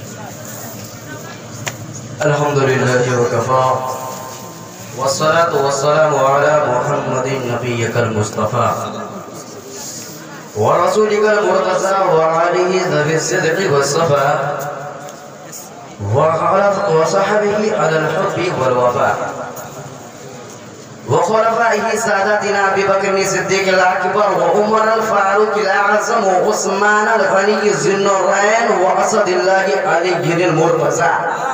अल्हम्दुलिल्लाहि व कफ़ा वस्सलातु वस्सलामु अला मुहम्मदिन नबिय्यिकल मुस्तफ़ा व रसूलिकल मुर्तज़ा व आलिहि ज़वी सिद्क़ि वस्सफ़ा व सहबिही अलल हुब्बि वल वफ़ा व खुलफ़ाइहि सादातिना अबी बकर सिद्दीक़िल अकबर व उमर अल फारूक़िल आज़म व उस्मान अल गनी ज़ुन्नुरैन व असदिल्लाहि अलिय्यिल मुर्तज़ा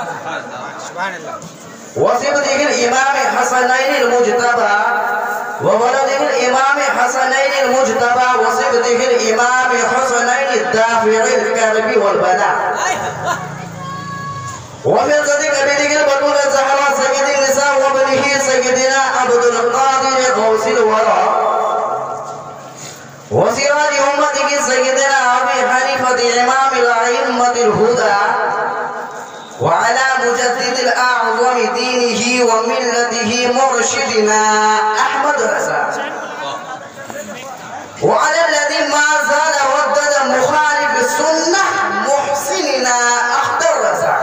वसिबतिहिल इमाम हसनैनिल मुज्तबा व वलदिहिल इमाम हसनैनिल मुज्तबा वसिबतिहिल इमाम हसनैनिद दाफ़िइल कर्बि वल बला وفي صديق أبيك البطول الزهراء سيد النساء وابنه سيدنا عبد القادر غوث الورى وسراج أمته سيدنا أبي حنيفة إمام الأئمة الهدى وعلى مجدد الأعظم دينه وملته مرشدنا أحمد رضا وعلى الذي ما زال ردد مخالف السنة محسننا أخضر رضا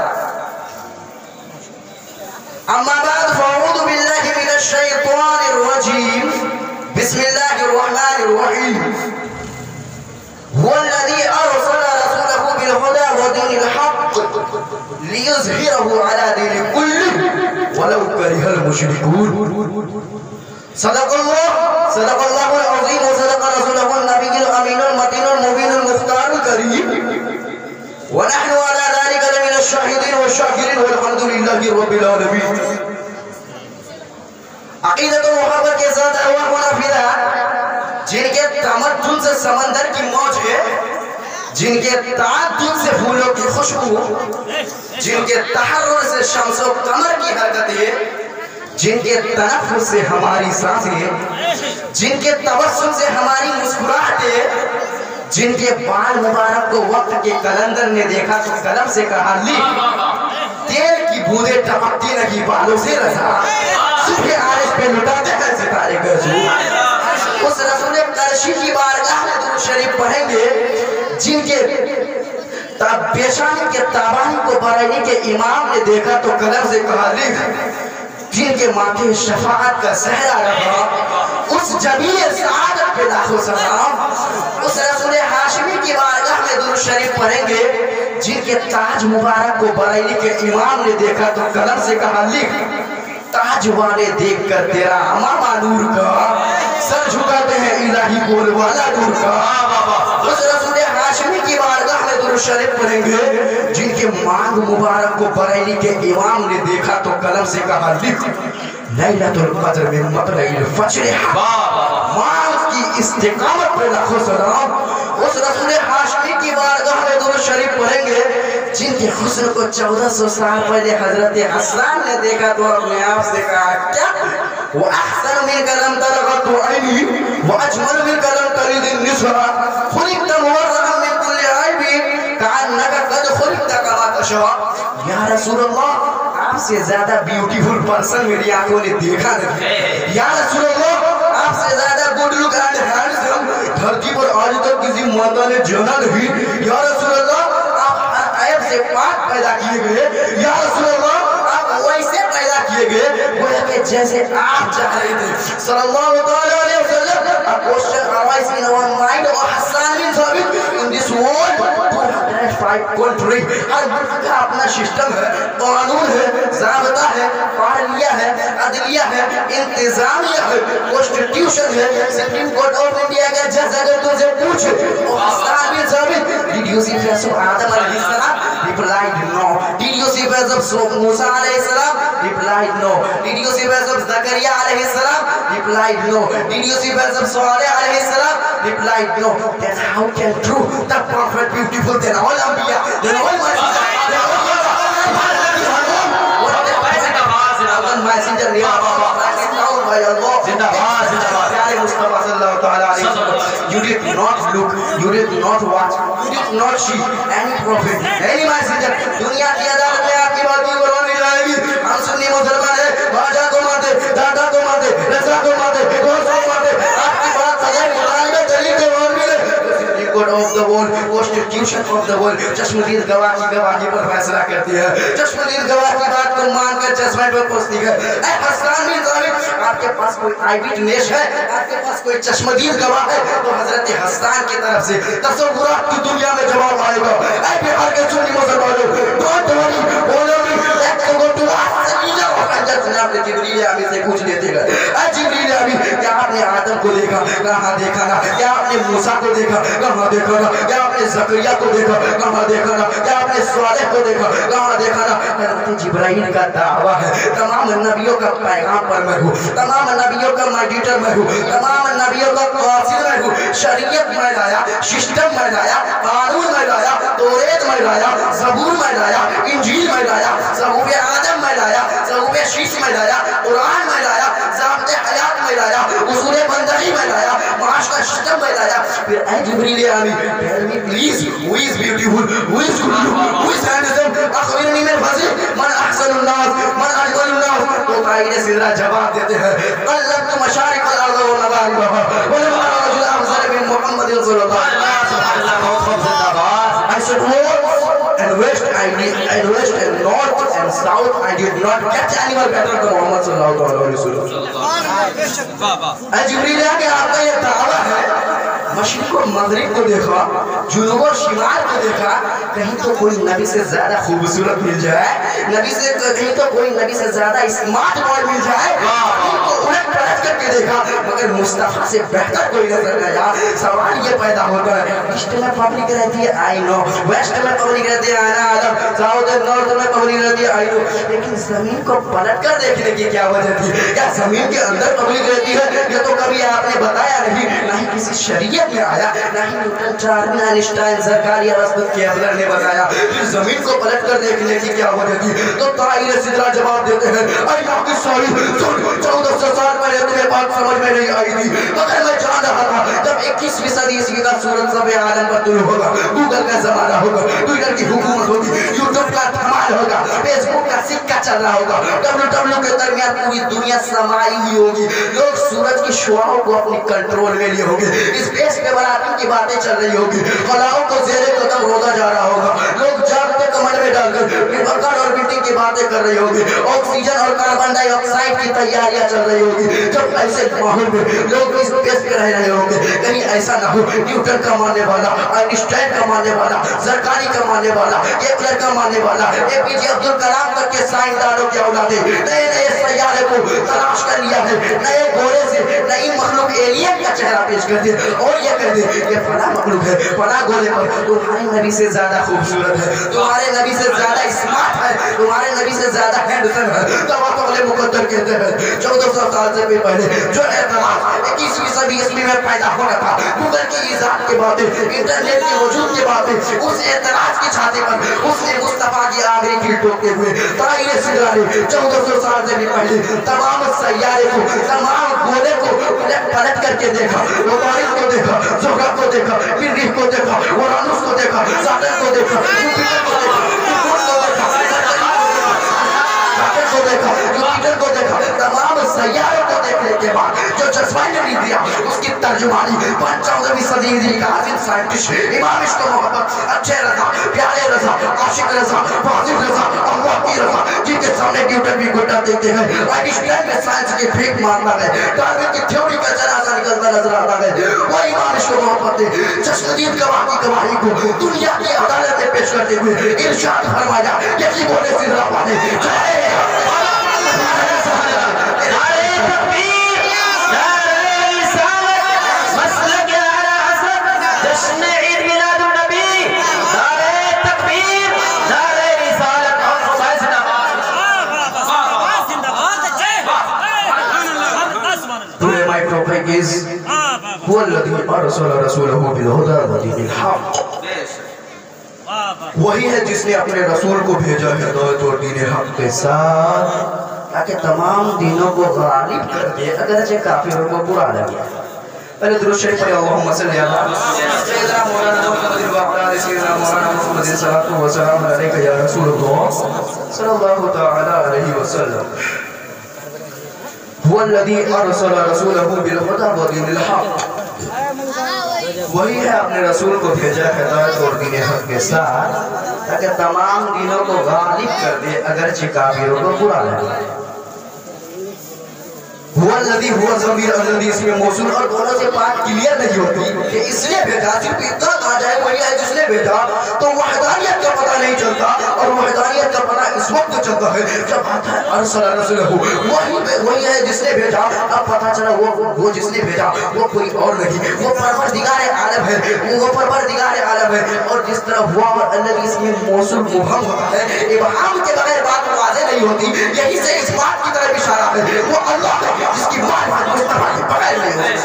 أما بعد فأعوذ بالله من الشيطان الرجيم بسم الله الرحمن الرحيم هو الذي أرسل رسوله بالهدى ودين الحق ليظهره على دين كله ولو كره المشركون صدق الله العظيم وصدق رسوله النبي الأمين المتين المبين المختار الكريم ونحن على ذلك لمن الشاهدين والشاكرين والحمد لله رب العالمين अक़ीदत और मोहब्बत के साथ अरवाह फिदा जिनके तमद्दुन से समंदर की मौज है, जिनके ताअद्दुन से फूलों की खुशबू, जिनके तहर्रुर से शम्सो कमर की हरकत है, जिनके तनफ्फुस से हमारी सांसें, जिनके तबस्सुम से हमारी मुस्कुराहटें, जिनके बाल मुबारक को वक्त के कलंदर ने देखा तो कलम से कहा लिख, तेल की बूंदें टपकती लगी बालों से रज़ा, सुबह आरिश पे लुटाते हैं सितारे गज़ू। उस रसूल करशी की बारगाह में दुरूद शरीफ पढ़ेंगे जिनके पेशानी के ताबानी को बरैनी के इमाम ने देखा तो कलम से कहा लिख, जिनके माथे शफाअत का सहरा रहा उस जमीन सआदत पे लाखों सलाम। उस रसूल हाशमी की बारगाह में दुरूद शरीफ पढ़ेंगे जिनके ताज मुबारक को बरैनी के इमाम ने देखा तो कलम से कहा लिख, ताज वाले देखकर तेरा अमामा नूर का सर झुकाते हैं इलाही बोल वाला नूर का। उस रसूल हाशमी की बारगाह में दुरूद शरीफ पढ़ेंगे जिनके मांग मुबारक को बरैनी के इमाम ने देखा तो कलम से कहा लिख, लैलतुल क़द्र में मतलइल फज्र मांग की इस्तिकामत पे लाखों सलाम। उस रसूल हाशमी की बारगाह में दुरूद शरीफ पढ़ेंगे जिनके हुस्न को 1400 साल पहले हजरत हसन ने देखा तो अपने आप से कहा क्या वो अहसन मिन कलम तरगत ऐनी व अजमल मिन कलम तरीद निसा खुलिक़त मुवर्रक़न मिन कुल्ली ऐबी कअन्नका क़द खुलिक़त कमा तशा। या रसूल अल्लाह, आपसे ज्यादा ब्यूटीफुल पर्सन मेरी आंखों ने देखा नहीं। या रसूल अल्लाह, आपसे ज्यादा गुड लुक एंड हैंडसम धरती पर आज तक किसी माता ने जाना नहीं। या रसूल अल्लाह, से पाक पैदा किए गए। या रसूल अल्लाह, आप वैसे पैदा किए गए गोया कि जैसे आप चाह रहे थे सल्लल्लाहु अलैहि वसल्लम। A question arises in our mind or Hassan bin Thabit in this world 205 country हर मुल्क का अपना सिस्टम है, कानून है, ज़ाब्ता है, पार्लिया है, अदलिया है, इंतजामिया है, कॉन्स्टिट्यूशन है। सुप्रीम कोर्ट ऑफ इंडिया का जज अगर तुझे पूछे ओ Hasan bin Thabit, did you see face of Adam alayhi salam? Replied no. Did you see face of Musa alayhi salam? Replied no. Did you see face of Zakaria alayhi salam? Replied no. Did you see face of Saleh alayhi salam? Replied no. Then how can true the prophet beautiful than all Anbiya, than all messengers, than all messenger you did not look, you did not watch, you did not see any prophet, any messenger। दुनिया की अदालत में आपकी बात क्यों करवानी जाएगी? हम सुन्नी मुसलमान हैं, बाजा को मारते, दादा को मारते, रजा को मारते, दोस्त को मारते, आपकी बात सजाए कुरान में दलील के और भी है। Supreme Court of the world world, constitution of the world चश्मदीद गवाह की गवाही पर फैसला करती है, चश्मदीद गवाह की बात को मानकर जजमेंट पर पहुंचती है। ऐ हसन बिन साबित, आपके पास कोई आई विटनेस है, आपके पास कोई चश्मदीद गवाह है, तो हजरत हसन की तरफ से तसव्वुरात की दुनिया में जवाब आएगा। ऐ बिहार के सुन्नी मुसलमानों, डोंट वरी, बोलो लेट्स गो टू आपने जिब्रील अमीन से पूछ लेते गए, ऐ जिब्रील अमीन, क्या आपने आदम को देखा? कहाँ देखा ना। क्या आपने मूसा को देखा? कहाँ देखा ना। क्या आपने जकरिया को देखा? कहाँ देखा ना। क्या आपने स्वालेह को देखा? कहाँ देखा ना। हज़रत जिब्राइल का दावा है, तमाम नबियों का पैगाम पर मैं हूँ, तमाम नबियों का मेडिएटर मैं हूँ, तमाम नबियों का कासिद मैं हूँ। शरीयत मैं लाया, सिस्टम मैं लाया, कानून मैं लाया, तौरात मैं लाया, ज़बूर मैं लाया, इंजील मैं लाया, ज़बूर आदम मैं लाया, ज़बूर शीश मैं लाया, कुरान मैं लाया, ज़ाब्ते हयात मैं लाया, उसूल बंदगी मैं लाया, माश का सिस्टम मैं लाया। फिर ऐ जिब्रील अमीन, tell me please, who is beautiful, who is good, who is handsome, अखबिरनी मिन फज़ल मन अहसनुन नास, मन अजमलुन नास। तो कायदे सीधा जवाब देते हैं, अल्लाह मशारिक अल अर्द व मगारिबहा व ला रजुल अफज़ल मिन मुहम्मद सल्लल्लाहु अलैहि वसल्लम। I said and west, and west and north and south, I did not get anyone better than Muhammad sallallahu alaihi wasallam. जिब्रील के आपका ये दावा है, मशरिक और मगरिब को देखा, जुनूब और शिमाल को देखा, कहीं तो कोई नबी से ज्यादा खूबसूरत मिल जाए, नबी से कहीं तो कोई नबी से ज्यादा स्मार्ट बॉय मिल जाए, तो उलट पलट करके देखा, मगर मुस्तफा से बेहतर कोई नजर नहीं आया। सवाल ये पैदा होता है, ईस्ट में पब्लिक रहती है, आई नो, वेस्ट में पब्लिक रहती है, आना आदम, साउथ और नॉर्थ में पब्लिक रहती है, आई नो, लेकिन जमीन को पलट कर देखने की क्या वजह थी? क्या जमीन के अंदर पब्लिक रहती है? ये तो कभी आपने बताया नहीं, ना ही किसी शरीयत में आया, ना ही न्यूटन, डार्विन, आइंस्टाइन, ज़रकारी, अरस्तू केवलर ने बताया। फिर जमीन को पलट कर देखने की क्या वजह थी? तो ताईर सिदरा जवाब देते हैं, अल्लाह की सॉरी, 1400 साल पहले तुम्हें बात समझ में नहीं आई थी, मगर मैं जान रहा था जब 21वीं सदी ईस्वी का सूरज सबे आलम पर तुल होगा, गूगल का जमाना होगा, ट्विटर की हुकूमत होगी, यूट्यूब का धमाल होगा, फेसबुक का सिक्का चल रहा होगा, डब्ल्यू के दरमियान पूरी दुनिया समाई हुई होगी, लोग सूरज की शुआओं को अपनी कंट्रोल में लिए होंगे, स्पेस पे बराबर की बातें चल रही होगी, खलाओं को जेरे कदम रोदा जा रहा होगा, लोग जागते कमर में डालकर विभक्कड़ और बिल्डिंग की बातें कर रही होगी, ऑक्सीजन और कार्बन डाइऑक्साइड की तैयारियां चल रही होगी। जब ऐसे माहौल में लोग स्पेस पे रह रहे होंगे, कहीं ऐसा ना हो न्यूटन का मानने वाला, आइंस्टाइन का मानने वाला, ज़रकारी का मानने वाला, केपलर का मानने वाला, एपीजे अब्दुल कलाम तक के साइंसदानों की औलादे नए नए सैयारे को तलाश कर लिया है, नए घोड़े से नई मखलूक एलियन का चेहरा पेश कर दे और ये कह दे ये फला मखलूक है, फला घोड़े पर तुम्हारे नबी से ज्यादा खूबसूरत है, तुम्हारे नबी से ज्यादा स्मार्ट है, तुम्हारे नबी से ज्यादा हैंडसम है। तब अगले मुकद्दर कहते हैं 1400 साल से पहले जो एतराज 21वीं सदी ईस्वी में पैदा हो रहा था, गूगल की इजाद के बाद, इंटरनेट के वजूद के बाद, उस एतराज की छाती पर उसने मुस्तफा की आखिरी कील ठोकते हुए ताईर सिदरा ने 1400 साल से भी पहले तमाम सैयारे को, तमाम घोड़े को पलट करके देखा, रोमानिक को देखा, जोगा को देखा, मरीख को देखा, उरानुस को देखा, साटन को देखा, जुपिटर को देखा, को देखा, जुपिटर को देखा, तमाम सैयारों को देखने के बाद जो जज्बा ने दिया उसकी तर्जुमानी 14वीं सदी का आज़िम साइंटिस्ट इमाम इश्क मोहब्बत, अच्छे रज़ा, प्यारे रज़ा, आशिक रज़ा, फाजिल रज़ा, अल्लाह की रज़ा, जिनके सामने न्यूटन भी घुटना देते हैं, आइंस्टाइन में साइंस की भीख मांगता है, डार्विन की थ्योरी का जनाजा निकलता नजर आता है, वो इमाम इश्क मोहब्बत ने चश्मदीद गवाह की गवाही को दुनिया की अदालत में पेश करते हुए इरशाद फरमाया, यही बोले सिदरा वाले वही है जिसने अपने रसूल को भेजा हिदायत और दीन हक के साथ ताकि तमाम दीनों को गालिब कर दे, अगरचे काफिरों को बुरा लगे। पहले दुरूद शरीफ पढ़े, अल्लाहुम्मा सल्ली अला सय्यिदना मौलाना मुहम्मद व अला सय्यिदना मौलाना मुहम्मद सल्लल्लाहु अलैहि या रसूलल्लाह सल्लल्लाहु तआला अलैहि वसल्लम। हुवल्लज़ी अरसला रसूलहु बिल हुदा व दीनिल हक़ वही है अपने रसूल को भेजा हिदायत और दीन हक के साथ, ताकि तमाम दीनों को गालिब कर दे, अगरचे काफिरों को बुरा लगे। हुआ नदी हुआ ज़मीर नदी, इसमें मौसूल और दोनों से बात क्लियर नहीं होती कि इसने भेजा, सिर्फ इतना कहा जाए वही है जिसने भेजा, तो वहदानियत का पता नहीं चलता। और वहदानियत का पता इस वक्त चलता है जब आता है अरसल रसूलहू, वही है जिसने भेजा। अब पता चला वो जिसने भेजा वो कोई और नहीं, वो परवरदिगार आलम है, वो परवरदिगार आलम है। और जिस तरह हुआ और अन्नबी इसमें मौसूल मुबहम होता है, इबहाम के बगैर बात वाज़ेह नहीं होती। यही से इस बात की तरफ इशारा है वो अल्लाह का जिसकी मारिफत मुस्तफा के बगैर नहीं होती।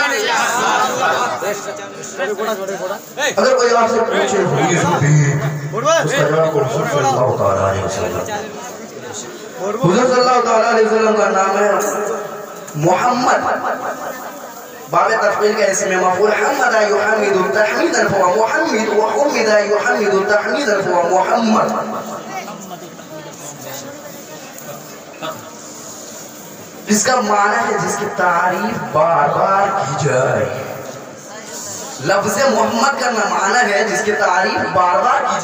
अगर कोई आपसे पूछे उसका जवाब हुजूर सल्लल्लाहु अलैहि वसल्लम। हुजूर सल्लल्लाहु अलैहि वसल्लम का नाम है मोहम्मद। बाब तफसील का इसमें मफूल हम्मद युहम्मिदु तहमीदन फहुवा मुहम्मद व हुम्मिद युहम्मिदु तहमीदन फहुवा मुहम्मद। इसका माना है जिसकी तारीफ बार बार की जाए। लफ्ज़ मोहम्मद का माना है जिसकी तारीफ बार बार की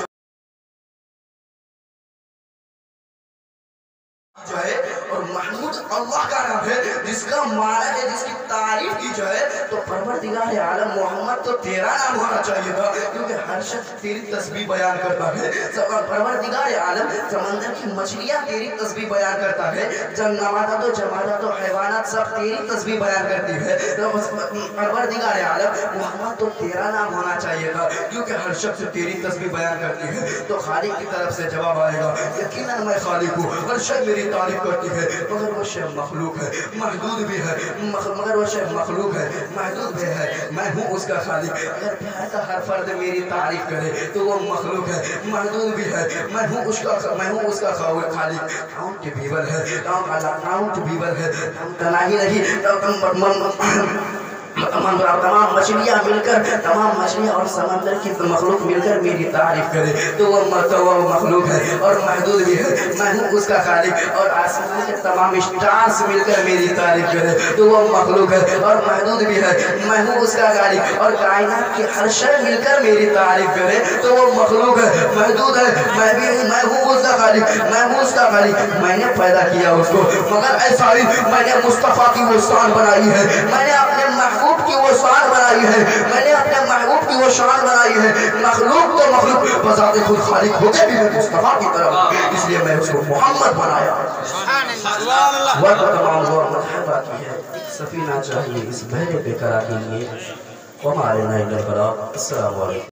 जाए। और महमूद अल्लाह का नाम है जिसका माना है जिसकी तारीफ की जाए। तो परवरदिगार आलम मोहम्मद तो तेरा नाम होना चाहिए था, क्योंकि हर शख्स तेरी तस्बीह बयान करता है। परवरदिगार आलम समंदर की मछलियाँ तेरी तस्बीह बयान करता है, नबातात जमादात हैवानात सब तेरी तस्बीह बयान करती है। तो परवरदिगार आलम मोहम्मद तो तेरा नाम होना चाहिए था, क्योंकि हर शख्स तेरी तस्बीह बयान करती है। तो खालिक की तरफ से जवाब आएगा यकीनन मैं खालिक हूँ, हर शख्स मेरी तारीफ करती है, मगर वो शय मखलूक है, महदूद भी है, मगर वो शय मखलूक है, महदूद भी है। मैं हूँ उसका खालिक। अगर प्यार का हर फर्द मेरी तारीफ करे तो वो मखलूक है, महदूद भी है। मैं हूँ उसका खालिक। काउंटेबल है, काउंटेबल है, तनाही नहीं। तमाम मछलियाँ मिलकर, तमाम मछलियाँ और समंदर की मखलूक मिलकर मेरी तारीफ करे तो वो मखलूक है और महदूद भी है। मैं हूँ उसका खालिक। और आसमान के तमाम स्टार्स मिलकर मेरी तारीफ करे तो वो मखलूक है और महदूद भी है। मैं हूँ उसका खालिक। और कायनात की हर शय मिलकर मेरी तारीफ करे तो वो मखलूक है, महदूद है। मैं हूँ उसका खालिक, मैं हूँ उसका खालिक। मैंने पैदा किया उसको, मगर ऐसा ही मैंने मुस्तफ़ा की वो शान बनाई है, मैंने अपने महबूब की वो शान बनाई है, मैंने अपने महबूब की वो शान बनाई है। मखलूक तो मखलूक बजाते खुद खालिक होके भी मुस्तफा की तरफ, इसलिए मैं उसको मोहम्मद बनाया। वह तमाम बात है सफीना चाहिए इस बहरे बेकरार के लिए हमारे नहीं। अस्सलाम वालेकुम।